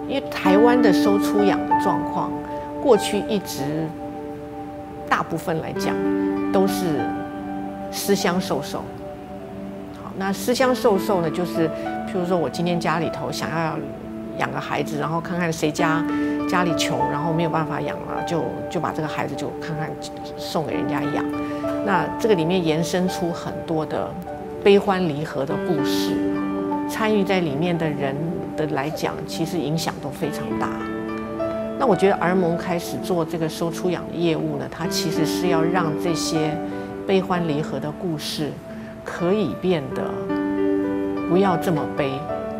因为台湾的收出养的状况，过去一直大部分来讲都是私相授受。好，那私相授受呢，就是譬如说我今天家里头想要养个孩子，然后看看谁家里穷，然后没有办法养了，就把这个孩子就看看送给人家养。那这个里面延伸出很多的悲欢离合的故事，参与在里面的人的来讲，其实影响都非常大。那我觉得儿盟开始做这个收出养的业务呢，它其实是要让这些悲欢离合的故事可以变得不要这么悲。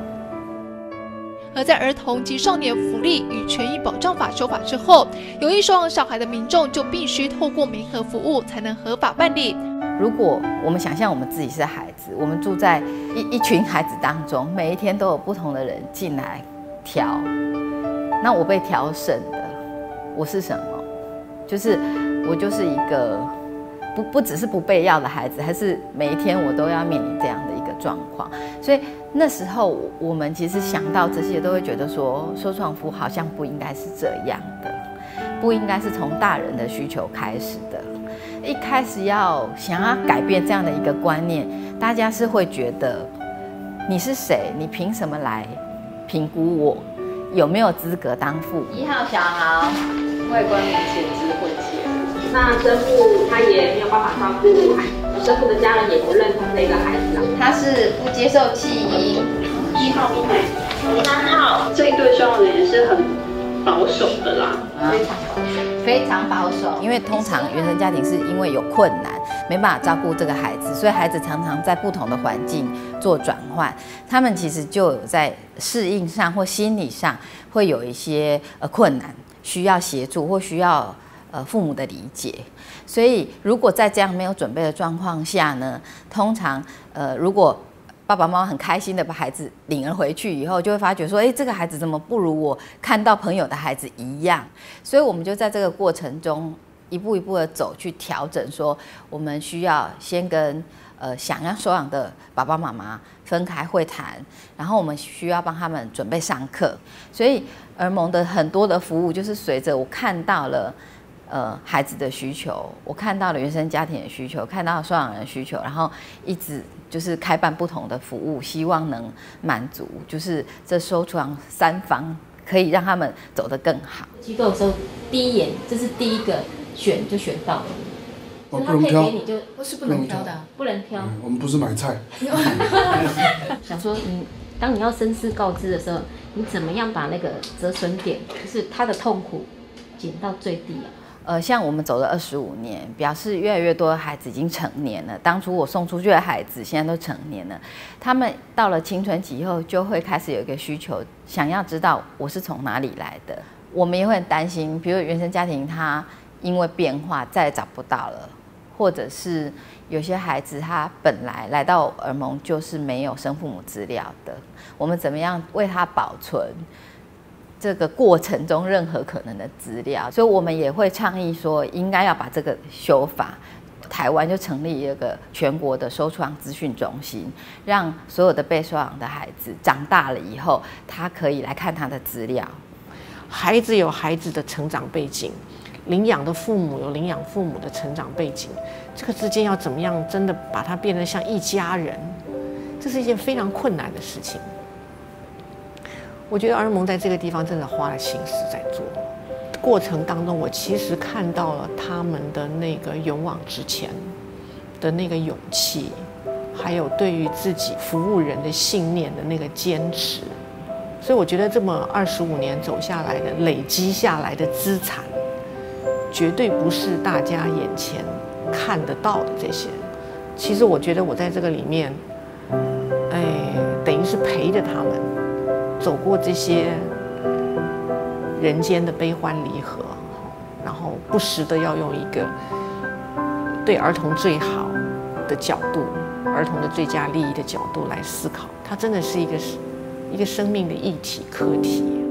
而在儿童及少年福利与权益保障法修法之后，有意收养小孩的民众就必须透过媒合服务才能合法办理。 如果我们想象我们自己是孩子，我们住在一群孩子当中，每一天都有不同的人进来挑，那我被挑剩的，我是什么？我就是一个不只是不被要的孩子，还是每一天我都要面临这样的一个状况。所以那时候我们其实想到这些，都会觉得说，收养服务好像不应该是这样的，不应该是从大人的需求开始的。一开始想要改变这样的一个观念，大家是会觉得你是谁？你凭什么来评估我有没有资格当父母？1号小豪， 外观明显是混血，那生父他也没有办法照顾孩子，生父的家人也不认同这个孩子啊。 他是不接受弃婴。 1号妹妹，3号，这一对收养人也是很保守的啦， 非常保守，因为通常原生家庭是因为有困难，没办法照顾这个孩子，所以孩子常常在不同的环境做转换，他们其实就有在适应上或心理上会有一些困难，需要协助或需要父母的理解。所以如果在这样没有准备的状况下呢，通常如果爸爸妈妈很开心的把孩子领了回去以后，就会发觉说，这个孩子怎么不如我看到朋友的孩子一样？所以我们就在这个过程中一步一步的走，去调整说，我们需要先跟想要收养的爸爸妈妈分开会谈，然后我们需要帮他们准备上课。所以儿盟的很多的服务，就是随着我看到了孩子的需求，我看到了原生家庭的需求，看到了收养人的需求，然后一直就是开办不同的服务，希望能满足就是这收出养3方，可以让他们走得更好。 机构的时候，第一眼这是第一个选就选到了， 不能挑， 不是不能挑的，不能挑。 我们不是买菜。 想说当你要深思告知的时候，你怎么样把那个折损点，就是他的痛苦减到最低啊？ 像我们走了25年，表示越来越多的孩子已经成年了。当初我送出去的孩子，现在都成年了。他们到了青春期以后，就会开始有一个需求，想要知道我是从哪里来的。我们也会很担心，比如原生家庭他因为变化再也找不到了，或者是有些孩子他本来到儿盟就是没有生父母资料的，我们怎么样为他保存这个过程中任何可能的资料？所以我们也会倡议说，应该要把这个修法。台湾就成立一个全国的收出养资讯中心，让所有的被收养的孩子长大了以后，他可以来看他的资料。 孩子有孩子的成长背景，领养的父母有领养父母的成长背景，这个之间要怎么样真的把它变得像一家人，这是一件非常困难的事情。我觉得儿盟在这个地方真的花了心思在做，过程当中我其实看到了他们的那个勇往直前的那个勇气，还有对于自己服务人的信念的那个坚持。所以我觉得这么25年走下来的累积下来的资产，绝对不是大家眼前看得到的这些。其实我觉得我在这个里面，等于是陪着他们走过这些人间的悲欢离合，然后不时的要用一个对儿童最好的角度、儿童的最佳利益的角度来思考，它真的是一个生命的议题课题。